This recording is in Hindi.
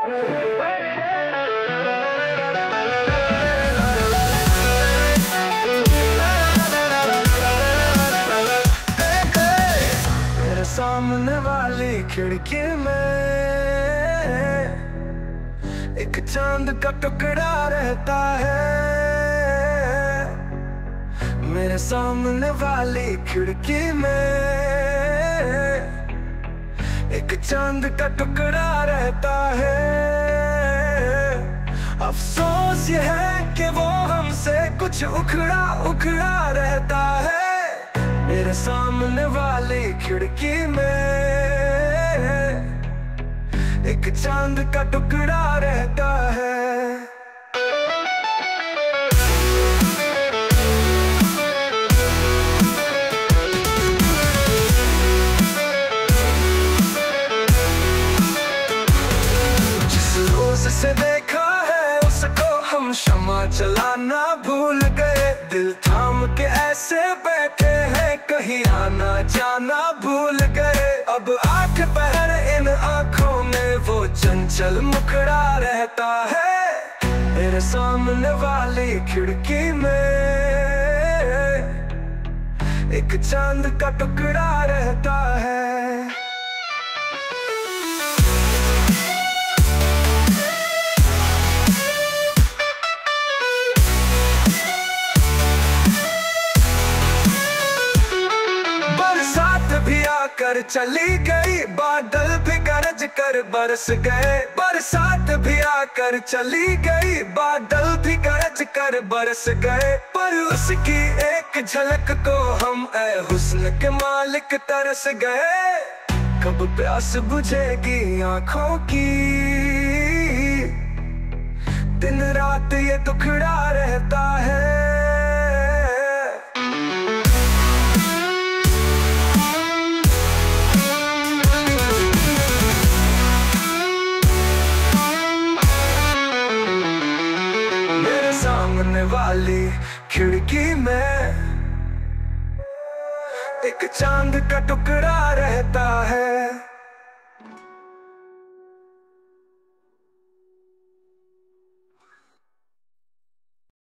मेरे सामने वाली खिड़की में एक चांद का टुकड़ा रहता है। मेरे सामने वाली खिड़की में एक चांद का टुकड़ा रहता है। अफसोस ये है कि वो हमसे कुछ उखड़ा उखड़ा रहता है। मेरे सामने वाली खिड़की में एक चांद का टुकड़ा रहता है। से देखा है उसको हम शमा चलाना भूल गए। दिल थाम के ऐसे बैठे हैं कहीं आना जाना भूल गए। अब आंख पहर इन आंखों में वो चंचल मुखड़ा रहता है। मेरे सामने वाली खिड़की में एक चांद का टुकड़ा रहता है। कर चली गई, बादल भी गरज कर बरस गए। बरसात भी आकर चली गई, बादल भी गरज कर बरस गए। पर उसकी एक झलक को हम ऐ हुस्न के मालिक तरस गए। कब प्यास बुझेगी आंखों की, दिन रात ये दुखड़ा रहता है। सामने वाली खिड़की में एक चांद का टुकड़ा